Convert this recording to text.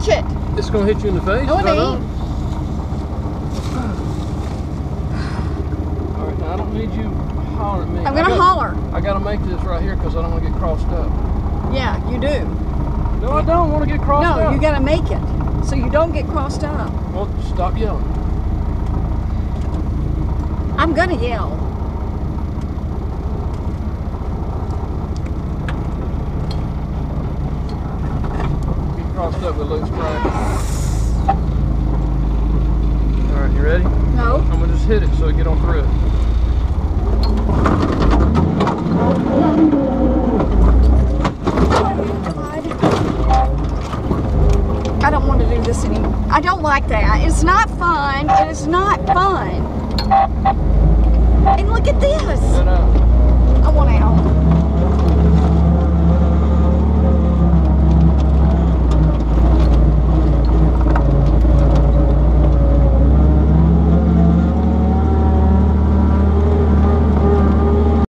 Watch it. It's gonna hit you in the face. No, it ain't. All right, now I don't need you hollering at me. I'm gonna holler. I gotta make this right here because I don't want to get crossed up. Yeah, you do. No, I don't want to get crossed up. No, you gotta make it so you don't get crossed up. Well, stop yelling. I'm gonna yell. Get crossed up with loose crack. All right, you ready? No. I'm gonna just hit it so I get on through it. I don't want to do this anymore. I don't like that. It's not fun. It is not fun.